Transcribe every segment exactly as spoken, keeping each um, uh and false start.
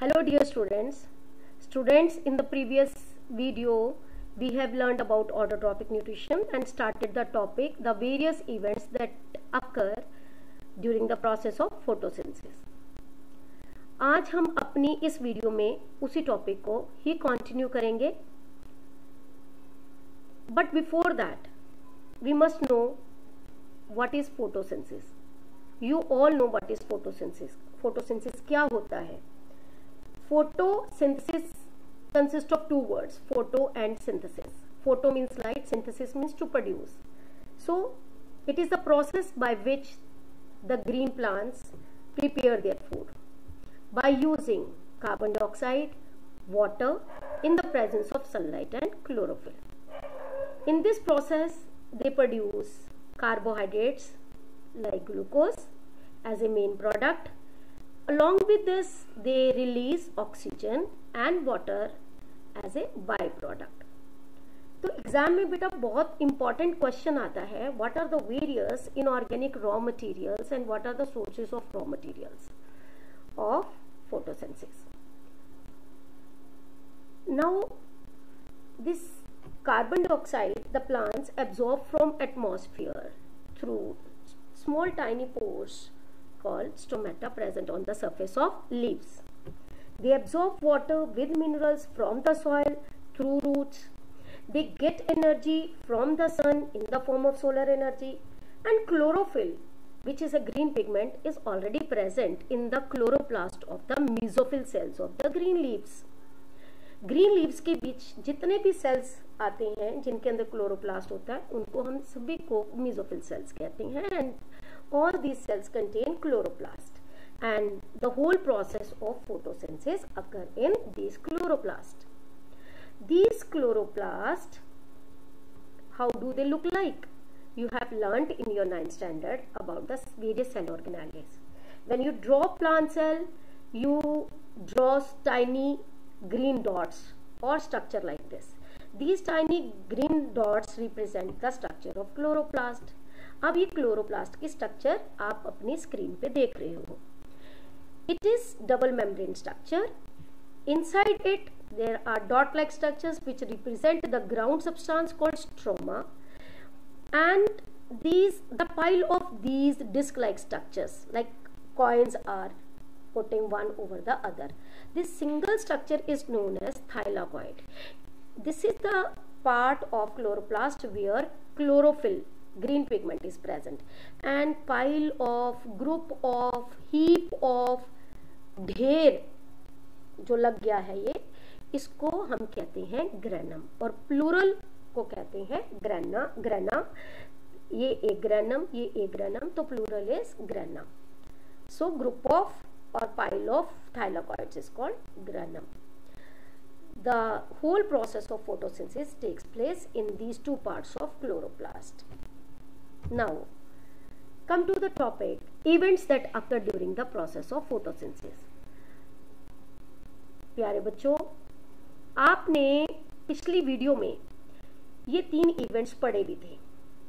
Hello dear students. Students, in the previous video we have learned about autotrophic nutrition and started the topic the various events that occur during the process of photosynthesis. आज हम अपनी इस video में उसी topic को ही continue करेंगे, but before that we must know what is photosynthesis. You all know what is photosynthesis. Photosynthesis क्या होता है? Photosynthesis consists of two words, photo and synthesis. Photo means light, synthesis means to produce. So it is the process by which the green plants prepare their food by using carbon dioxide, water in the presence of sunlight and chlorophyll. In this process they produce carbohydrates like glucose as a main product. Along with this they release oxygen and water as a byproduct. तो exam में बेटा बहुत important question आता है, what are the various inorganic raw materials and what are the sources of raw materials of photosynthesis. Now this carbon dioxide the plants absorb from atmosphere through small tiny pores called stomata present on the surface of leaves. They absorb water with minerals from the soil through roots. They get energy from the sun in the form of solar energy, and chlorophyll, which is a green pigment, is already present in the chloroplast of the mesophyll cells of the green leaves. Green leaves के बीच जितने भी sales आते हैं जिनके अंदर chloroplast होता है उनको हम सभी को मेसोफिल सेल्स कहते हैं, and all these cells contain chloroplast, and the whole process of photosynthesis occur in these chloroplast. These chloroplast, how do they look like? You have learnt in your ninth standard about the various cell organelles. When you draw plant cell, you draw tiny green dots or structure like this. These tiny green dots represent the structure of chloroplast. अब ये chloroplast की structure आप अपनी screen पे देख रहे हो. It is double membrane structure. Inside it there are dot like structures which represent the ground substance called stroma, and these the pile of these disc like structures like coins are putting one over the other. This single structure is known as thylakoid. This is the part of chloroplast where chlorophyll green pigment is present, and pile of, group of, heap of, ढेर जो लग गया है ये, इसको हम कहते हैं ग्रेनम, और प्लूरल को कहते हैं ग्रेना. ग्रेना ये एक ग्रेनम, ये एक ग्रेनम, तो plural is grana. So group of or pile of thylakoids is called granum. The whole process of photosynthesis takes place in these two parts of chloroplast. Now come to the topic events that occur during the process of photosynthesis. प्यारे बच्चों, आपने पिछली video में ये तीन events पढ़े भी थे.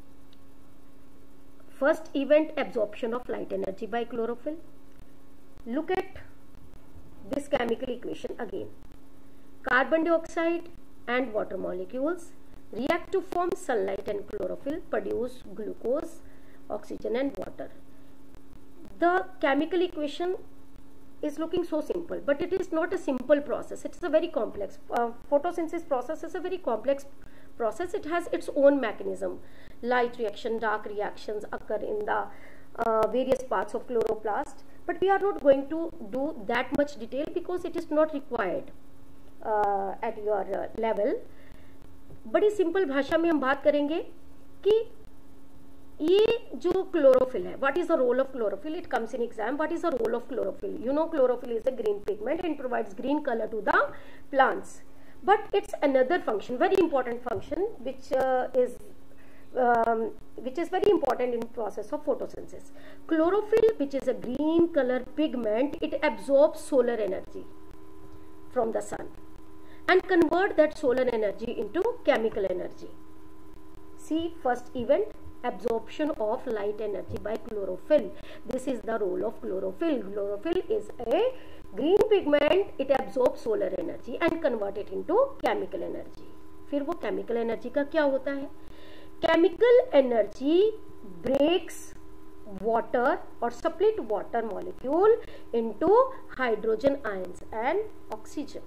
First event, absorption of light energy by chlorophyll. Look at this chemical equation again. Carbon dioxide and water molecules react to form sunlight and chlorophyll, produce glucose, oxygen and water. The chemical equation is looking so simple, but it is not a simple process. It is a very complex uh, photosynthesis process is a very complex process. It has its own mechanism. Light reaction, dark reactions occur in the uh, various parts of chloroplast. But we are not going to do that much detail because it is not required uh, at your uh, level. बड़ी simple भाषा में हम बात करेंगे कि ये जो chlorophyll है, what is the role of chlorophyll? It comes in exam. What is the role of chlorophyll? You know chlorophyll is a green pigment and provides green color to the plants. But it's another function, very important function, which uh, is Um, which is very important in process of photosynthesis. Chlorophyll, which is a green color pigment, it absorbs solar energy from the sun and convert that solar energy into chemical energy. See, first event, absorption of light energy by chlorophyll. This is the role of chlorophyll. Chlorophyll is a green pigment it absorb solar energy and convert it into chemical energy. फिर वो chemical energy का क्या होता है? Chemical energy breaks water or split water molecule into hydrogen ions and oxygen.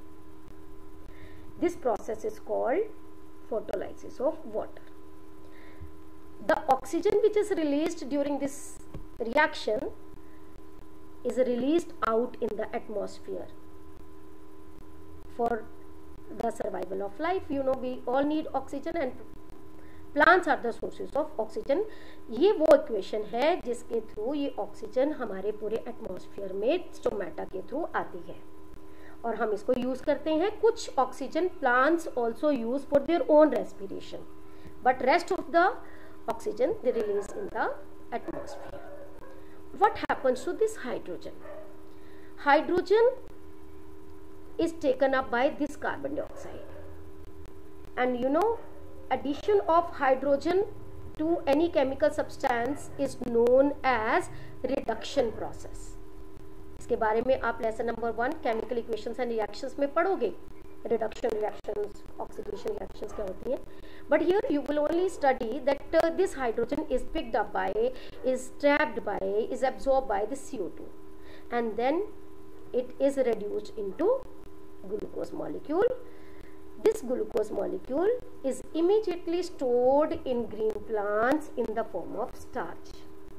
This process is called photolysis of water. The oxygen which is released during this reaction is released out in the atmosphere for the survival of life. You know, we all need oxygen and plants are the sources of oxygen. ये वो equation है जिसके through ये oxygen हमारे पूरे atmosphere में stomata के through आती है और हम इसको यूज करते हैं। कुछ oxygen plants also use for their own respiration, but rest of the oxygen they release in the atmosphere. What happens to this hydrogen? Hydrogen is taken up by this carbon dioxide, and you know, addition of hydrogen to any chemical substance is known as reduction process. इसके बारे में आप lesson number one chemical equations and reactions में पढ़ोगे. Reduction reactions, oxidation reactions क्या होती हैं. But here you will only study that uh, this hydrogen is picked up by, is trapped by, is absorbed by the C O two, and then it is reduced into glucose molecule. This glucose molecule is immediately stored in green plants in the form of starch.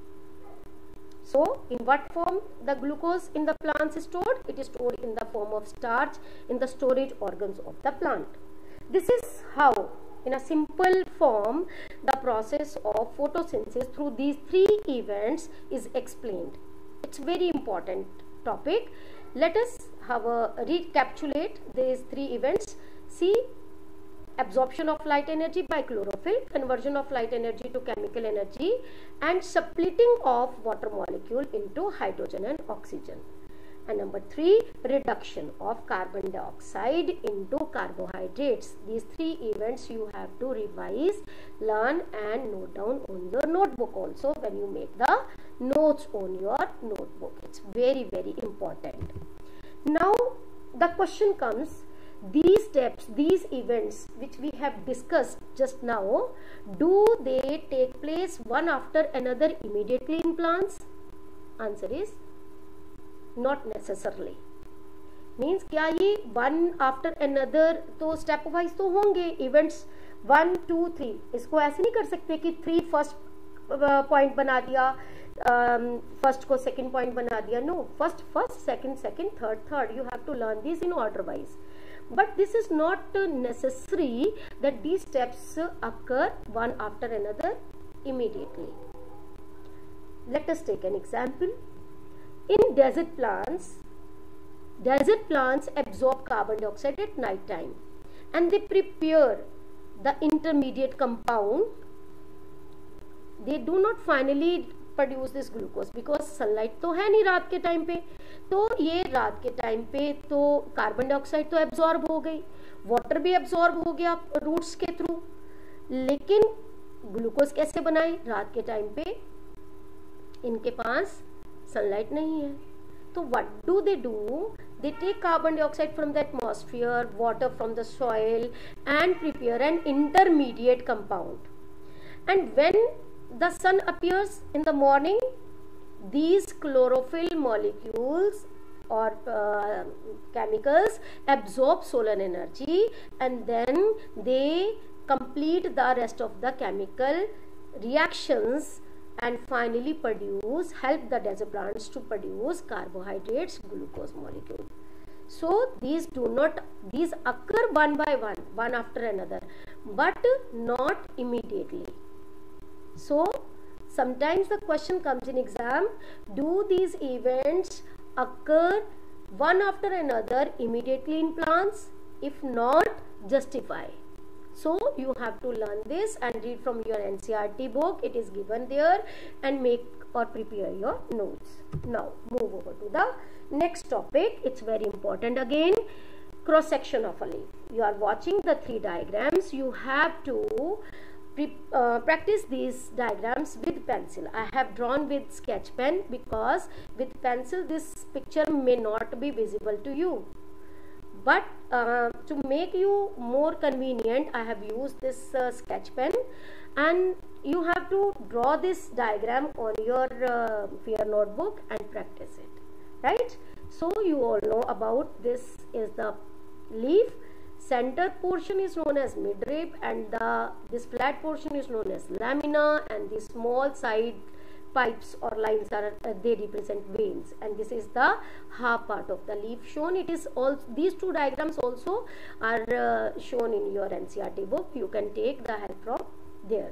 So, in what form the glucose in the plants is stored? It is stored in the form of starch in the storage organs of the plant. This is how, in a simple form, the process of photosynthesis through these three events is explained. It's very important topic. Let us have a recapitulate these three events. See, absorption of light energy by chlorophyll, conversion of light energy to chemical energy, and splitting of water molecule into hydrogen and oxygen. And number three, reduction of carbon dioxide into carbohydrates. These three events you have to revise, learn and note down on your notebook also when you make the notes on your notebook. It's very very important. Now the question comes, these steps, these events which we have discussed just now, do they take place one after another immediately in plants? Answer is not necessarily. Means क्या ये one after another तो step wise तो होंगे events one two three. इसको ऐसे नहीं कर सकते कि three first point बना दिया, फर्स्ट um, को second point बना दिया. No, first first, second second, third third. You have to learn these in order wise. But this is not necessary that these steps occur one after another immediately. Let us take an example. In desert plants, desert plants absorb carbon dioxide at night time and they prepare the intermediate compound. They do not finally produce this glucose because sunlight तो है नहीं रात के time पे, तो ये रात के टाइम पे तो कार्बन डाइऑक्साइड तो एब्जॉर्ब हो गई, वाटर भी एब्जॉर्ब हो गया रूट्स के थ्रू, लेकिन ग्लूकोज कैसे बनाए? रात के टाइम पे इनके पास सनलाइट नहीं है, तो what do they do? They take carbon dioxide from the atmosphere, water from the soil and prepare an intermediate compound. And when the sun appears in the morning, these chlorophyll molecules or uh, chemicals absorb solar energy and then they complete the rest of the chemical reactions and finally produce, help the desert plants to produce carbohydrates, glucose molecule. So these do not, these occur one by one, one after another, but not immediately. So sometimes the question comes in exam, do these events occur one after another immediately in plants? If not, justify. So you have to learn this and read from your N C E R T book, it is given there, and make or prepare your notes. Now move over to the next topic. It's very important again, cross section of a leaf. You are watching the three diagrams, you have to Pre uh, practice these diagrams with pencil. I have drawn with sketch pen because with pencil this picture may not be visible to you. But uh, to make you more convenient, I have used this uh, sketch pen, and you have to draw this diagram on your uh, your notebook and practice it, right? So you all know about this is the leaf. Center portion is known as midrib, and the this flat portion is known as lamina, and the small side pipes or lines are uh, they represent veins, and this is the half part of the leaf shown. It is all these two diagrams also are uh, shown in your N C E R T book. You can take the help from there.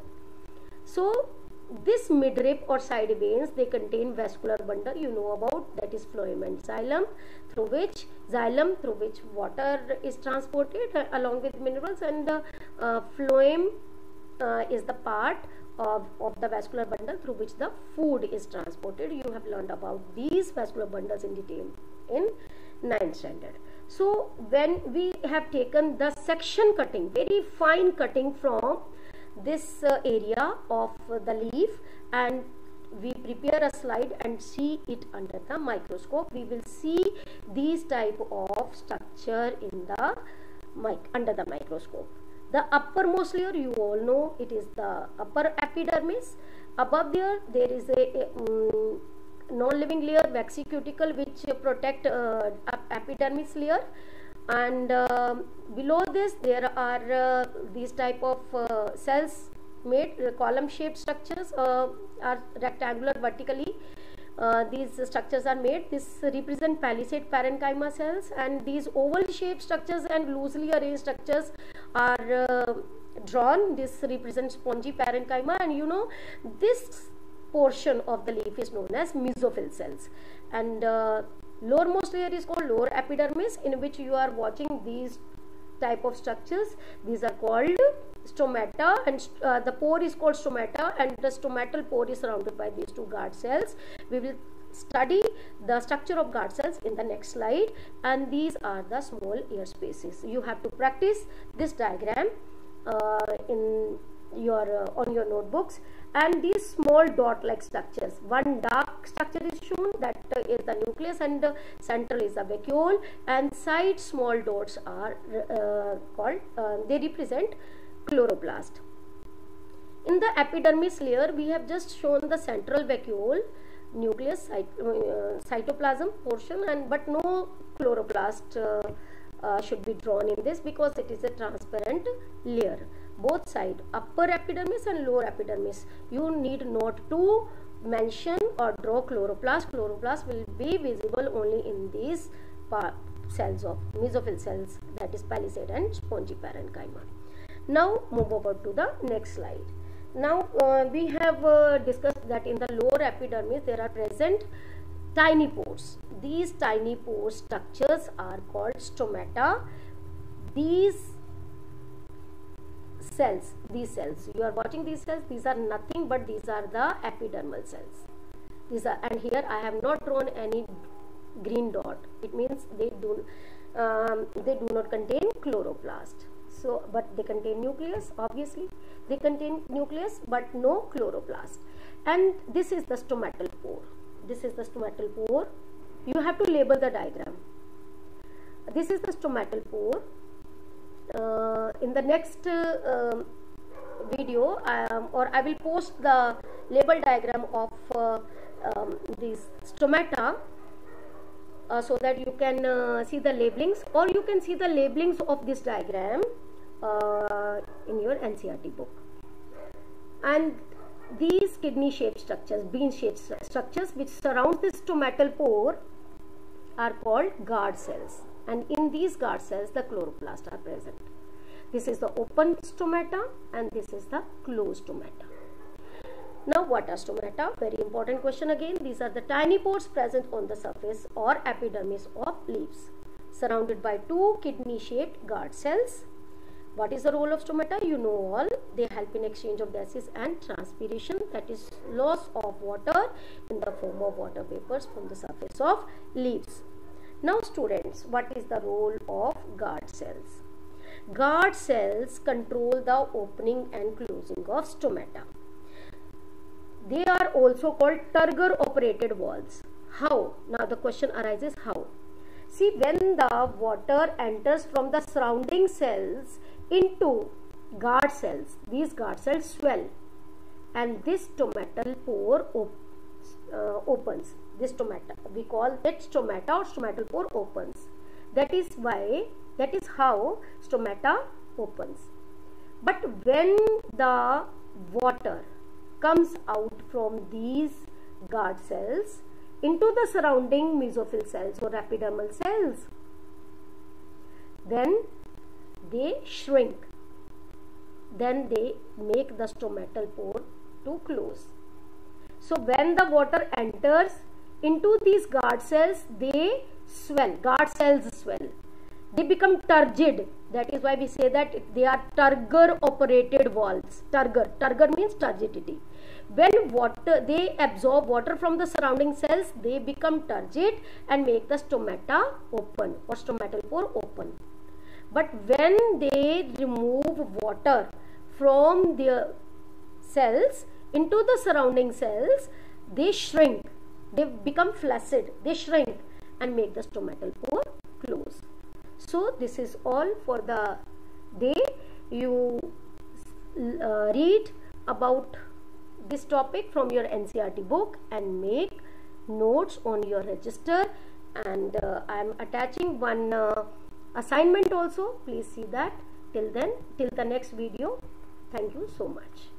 So this midrib or side veins, they contain vascular bundle, you know about, that is phloem and xylem, through which xylem through which water is transported uh, along with minerals, and the uh, phloem uh, is the part of, of the vascular bundle through which the food is transported. You have learned about these vascular bundles in detail in ninth standard. So when we have taken the section cutting, very fine cutting from this uh, area of uh, the leaf, and we prepare a slide and see it under the microscope, we will see these type of structure in the mic under the microscope. The uppermost layer, you all know, it is the upper epidermis. Above there, there is a, a um, non-living layer, waxy cuticle, which uh, protect uh, epidermis layer. And uh, below this there are uh, these type of uh, cells made uh, column shaped structures uh, are rectangular vertically. Uh, these structures are made. This represent palisade parenchyma cells, and these oval shaped structures and loosely arranged structures are uh, drawn. This represents spongy parenchyma, and you know this portion of the leaf is known as mesophyll cells. And uh, lowermost layer is called lower epidermis, in which you are watching these type of structures. These are called stomata, and uh, the pore is called stomata, and the stomatal pore is surrounded by these two guard cells. We will study the structure of guard cells in the next slide, and these are the small air spaces. You have to practice this diagram uh, in your uh, on your notebooks. And these small dot like structures, one dark structure is shown, that uh, is the nucleus, and the central is the vacuole, and side small dots are uh, called uh, they represent chloroplast. In the epidermis layer, we have just shown the central vacuole, nucleus, cyt uh, cytoplasm portion, and but no chloroplast uh, uh, should be drawn in this because it is a transparent layer. Both side, upper epidermis and lower epidermis, you need not to mention or draw chloroplast. Chloroplast will be visible only in these cells of mesophyll cells, that is palisade and spongy parenchyma. Now move over to the next slide. Now uh, we have uh, discussed that in the lower epidermis there are present tiny pores. These tiny pore structures are called stomata. These cells, these cells, you are watching these cells, these are nothing but these are the epidermal cells. These are, and here I have not drawn any green dot. It means they do um, they do not contain chloroplast. So, but they contain nucleus. Obviously, they contain nucleus, but no chloroplast. And this is the stomatal pore. This is the stomatal pore. You have to label the diagram. This is the stomatal pore. Uh, in the next uh, um, video, um, or I will post the label diagram of uh, um, these stomata uh, so that you can uh, see the labelings, or you can see the labelings of this diagram uh, in your N C E R T book. And these kidney shaped structures, bean shaped structures which surround this stomatal pore are called guard cells. And in these guard cells the chloroplasts are present. This is the open stomata and this is the closed stomata. Now what are stomata? Very important question again. These are the tiny pores present on the surface or epidermis of leaves, surrounded by two kidney shaped guard cells. What is the role of stomata? You know all. They help in exchange of gases and transpiration, that is loss of water in the form of water vapors from the surface of leaves. Now students, what is the role of guard cells? Guard cells control the opening and closing of stomata. They are also called turgor operated walls. How? Now the question arises, how? See, when the water enters from the surrounding cells into guard cells, these guard cells swell and this stomatal pore op uh, opens. This stomata, we call it stomata or stomatal pore opens. That is why, that is how stomata opens. But when the water comes out from these guard cells into the surrounding mesophyll cells or epidermal cells, then they shrink. Then they make the stomatal pore to close. So when the water enters into these guard cells, they swell. Guard cells swell. They become turgid. That is why we say that they are turgor operated walls. Turgor. Turgor means turgidity. When water, they absorb water from the surrounding cells, they become turgid and make the stomata open or stomatal pore open. But when they remove water from the cells into the surrounding cells, they shrink. They become flaccid. They shrink and make the stomatal pore close. So this is all for the day. You uh, read about this topic from your N C E R T book and make notes on your register, and uh, I am attaching one uh, assignment also. Please see that. Till then, till the next video, thank you so much.